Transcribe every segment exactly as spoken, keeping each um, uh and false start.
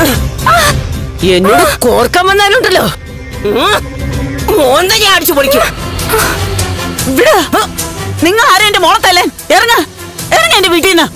എന്നോട് കോർക്കാൻ വന്നാലുണ്ടല്ലോ മോന്ത ഞാൻ അടിച്ചു പൊളിക്കും. നിങ്ങൾ ആരും എന്റെ മോളത്തല്ലേ? ഇറങ്ങ ഇറങ്ങ എന്റെ വീട്ടിൽ നിന്ന്.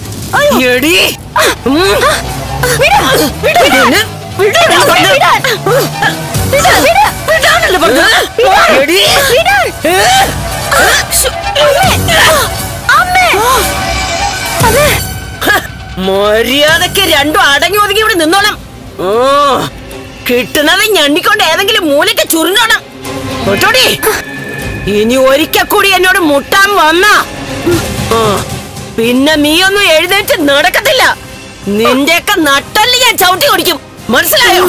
മര്യാദക്ക് രണ്ടും അടങ്ങി ഒതുങ്ങി ഇവിടെ നിന്നോണം. ഓ കിട്ടുന്നത് ഞണ്ണിക്കൊണ്ട് ഏതെങ്കിലും മൂലയ്ക്ക് ചുരുങ്ങണം. കേട്ടോടി, ഇനി ഒരിക്കൽ കൂടി എന്നോട് മുട്ടാൻ വന്ന പിന്നെ നീയൊന്നും എഴുന്നേറ്റ് നടക്കത്തില്ല. നിന്റെയൊക്കെ നട്ടല് ഞാൻ ചവിട്ടി ഓടിക്കും. മനസ്സിലായോ?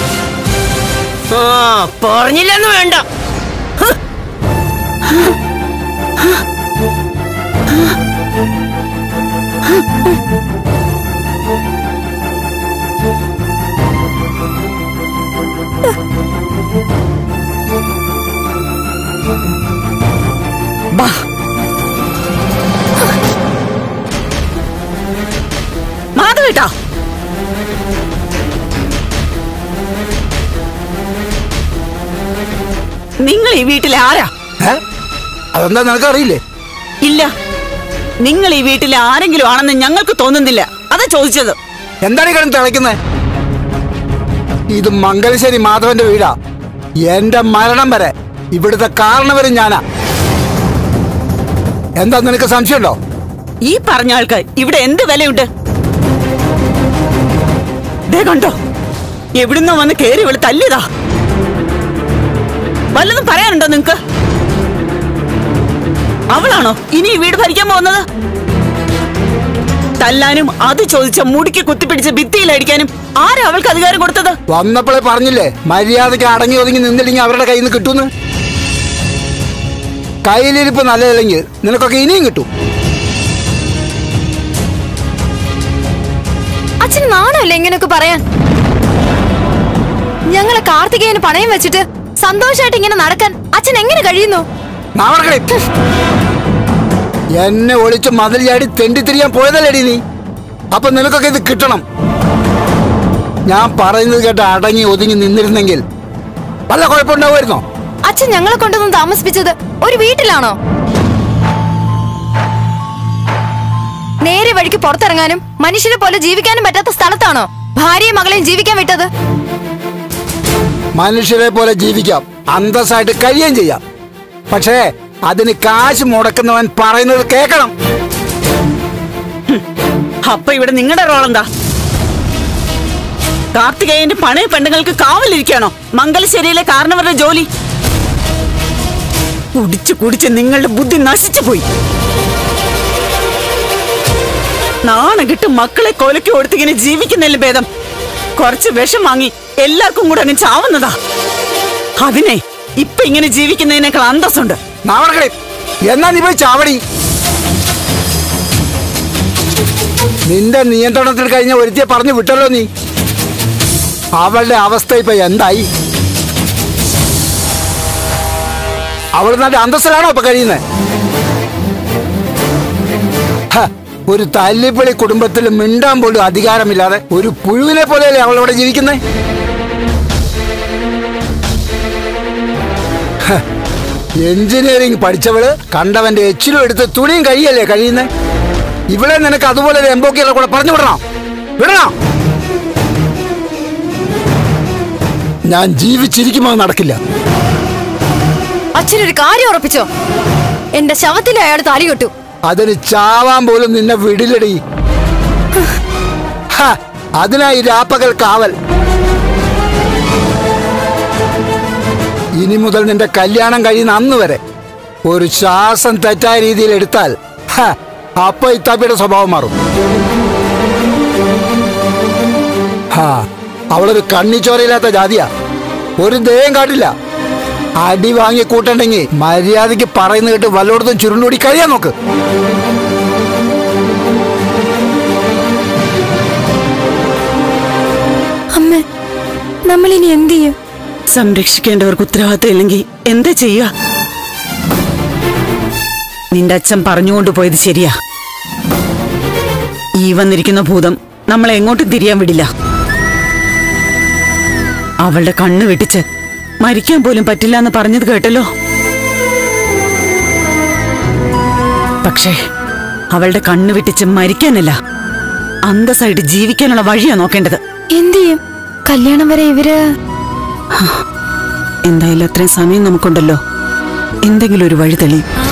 ആ പറഞ്ഞില്ലെന്ന് വേണ്ട. മാധവേട്ടാ, നിങ്ങൾ ഈ വീട്ടിലെ ആരാ? അതെന്താ നിനക്ക് അറിയില്ലേ? ഇല്ല, നിങ്ങൾ ഈ വീട്ടിലെ ആരെങ്കിലും ആണെന്ന് ഞങ്ങൾക്ക് തോന്നുന്നില്ല. അതാ ചോദിച്ചത്. എന്താണ് ഈ കിടന്ന് തിളയ്ക്കുന്നത്? ഇത് മംഗലശ്ശേരി മാധവന്റെ വീടാ. എന്റെ മരണം വരെ ഇവിടുത്തെ കാരണവരും ഞാനാ. എന്താ നിനക്ക് സംശയമുണ്ടോ? ഈ പറഞ്ഞ ആൾക്ക് ഇവിടെ എന്ത് വിലയുണ്ട്? ദേ കണ്ടോ, എവിടുന്നോ വന്ന് കേറി ഇവള് തല്ലിയതാ. വല്ലതും പറയാനുണ്ടോ നിങ്ങക്ക്? അവളാണോ ഇനി ഈ വീട് ഭരിക്കാൻ പോകുന്നത്? തല്ലാനും അത് ചോദിച്ച മുടിക്ക് കുത്തിപ്പിടിച്ച് ഭിത്തിയിലടിക്കാനും ആരാ അവൾക്ക് അധികാരം കൊടുത്തത്? വന്നപ്പോഴേ പറഞ്ഞില്ലേ മര്യാദക്ക് അടങ്ങി ഒതുങ്ങി നിന്നില്ലെങ്കിൽ അവരുടെ കയ്യിൽ നിന്ന് കിട്ടുന്നു. കയ്യിലിരിപ്പ് നല്ലതല്ലെങ്കിൽ നിനക്കൊക്കെ ഇനിയും കിട്ടും. അച്ഛന് നാണമല്ലേ ഇങ്ങനെയൊക്കെ പറയാൻ? ഞങ്ങളെ കാർത്തികേയന് പണയം വെച്ചിട്ട് സന്തോഷമായിട്ട് ഇങ്ങനെ നടക്കാൻ അച്ഛൻ എങ്ങനെ കഴിയുന്നു? എന്നെ ഒളിച്ച് മതിൽ ചാടി തെണ്ടിത്തിരിയാൻ പോയതല്ലേടി നീ? അപ്പൊ നിനക്കൊക്കെ ഇത് കിട്ടണം. ഞാൻ പറയുന്നത് കേട്ട് അടങ്ങി ഒതുങ്ങി നിന്നിരുന്നെങ്കിൽ വല്ല കുഴപ്പമുണ്ടാവുമായിരുന്നോ? അച്ഛൻ ഞങ്ങളെ കൊണ്ടൊന്നും താമസിപ്പിച്ചത് ഒരു വീട്ടിലാണോ? നേരെ വഴിക്ക് പുറത്തിറങ്ങാനും മനുഷ്യരെ പോലെ ജീവിക്കാനും പറ്റാത്ത സ്ഥലത്താണോ ഭാര്യയും മകളെയും ജീവിക്കാൻ വിട്ടത്? മനുഷ്യരെ പോലെ ജീവിക്കാം, അന്തസ്സായിട്ട് കഴിയുകയും ചെയ്യാം. പക്ഷേ അതിന് കാശ് മുടക്കുന്നവൻ പറയുന്നത് കേൾക്കണം. അപ്പൊ ഇവിടെ നിങ്ങളുടെ റോൾ എന്താ? കാർത്തികേയന്റെ പണയ പെണ്ണുങ്ങൾക്ക് കാവലിരിക്കണോ മംഗലശ്ശേരിയിലെ കാരണവരുടെ ജോലി? കുടിച്ചു കുടിച്ച് നിങ്ങളുടെ ബുദ്ധി നശിച്ചു പോയി. നാണം കിട്ട് മക്കളെ കൊലക്ക് കൊടുത്തിങ്ങനെ ജീവിക്കുന്നതിലും ഭേദം കുറച്ച് വിഷം വാങ്ങി എല്ലാവർക്കും കൂടെ അങ്ങ് ചാവുന്നതാ. അതിനെ ഇപ്പൊ ഇങ്ങനെ ജീവിക്കുന്നതിനേക്കാൾ അന്തസ്സുണ്ട്. എന്നാ നീ പോയി ചാവടി. നിന്റെ നിയന്ത്രണത്തിൽ കഴിഞ്ഞ ഒരുത്തിയെ പറഞ്ഞു വിട്ടല്ലോ നീ. അവളുടെ അവസ്ഥ ഇപ്പൊ എന്തായി? അവൾ നല്ല അന്തസ്സിലാണോ ഇപ്പൊ കഴിയുന്നത്? ഒരു തല്ലിപ്പൊളി കുടുംബത്തിൽ മിണ്ടാൻ പോലും അധികാരമില്ലാതെ ഒരു പുഴുവിനെ പോലെയല്ലേ അവളവിടെ ജീവിക്കുന്നത്? എഞ്ചിനീയറിംഗ് പഠിച്ചവള് കണ്ടവന്റെ എച്ചിലും എടുത്ത് തുണിയും കഴിയല്ലേ കഴിയുന്നത്? ഇവിടെ നിനക്ക് അതുപോലെ എംബോക്കിയുള്ള കൂടെ പറഞ്ഞു വിടണം വിടണം. ഞാൻ ജീവിച്ചിരിക്കുമ്പോൾ നടക്കില്ല. അച്ഛനൊരു കാര്യം ഉറപ്പിച്ചോ? എന്റെ ശവത്തിൽ അയാൾ താലി കെട്ടു. അതിന് ചാവാൻ പോലും നിന്നെ വിടില്ലടി. അതിനായി രാപ്പകൽ കാവൽ. ഇനി മുതൽ നിന്റെ കല്യാണം കഴിയുന്ന അന്ന് വരെ ഒരു ശ്വാസം തെറ്റായ രീതിയിൽ എടുത്താൽ അപ്പൊ ഇത്താപ്പിയുടെ സ്വഭാവം മാറും. ഹാ, അവളൊരു കണ്ണിച്ചോരയില്ലാത്ത ജാതിയാ. ഒരു ദയം കാട്ടില്ല. അടി വാങ്ങി കൂട്ടണ്ടെങ്കിൽ മര്യാദയ്ക്ക് പറയുന്ന കേട്ട് വല്ലോടത്തും ചുരുണ്ടൂടി കഴിയാൻ നോക്ക്. അമ്മേ, നമ്മളിനി എന്ത് ചെയ്യും? സംരക്ഷിക്കേണ്ടവർക്ക് ഉത്തരവാദിത്തം ഇല്ലെങ്കിൽ എന്താ ചെയ്യാ? നിന്റെ അച്ഛൻ പറഞ്ഞുകൊണ്ട് പോയത് ശരിയാ. ഈ വന്നിരിക്കുന്ന ഭൂതം നമ്മളെ എങ്ങോട്ടും തിരിയാൻ വിടില്ല. അവളുടെ കണ്ണ് വെട്ടിച്ച് മരിക്കാൻ പോലും പറ്റില്ല എന്ന് പറഞ്ഞത് കേട്ടല്ലോ. പക്ഷേ അവളുടെ കണ്ണ് വെട്ടിച്ച് മരിക്കാനല്ല, അന്തസ്സായിട്ട് ജീവിക്കാനുള്ള വഴിയാ നോക്കേണ്ടത്. എന്ത് ചെയ്യും? കല്യാണം വരെ ഇവര് എന്തായാലും അത്രയും സമയം നമുക്കുണ്ടല്ലോ, എന്തെങ്കിലും ഒരു വഴി തെളിയും.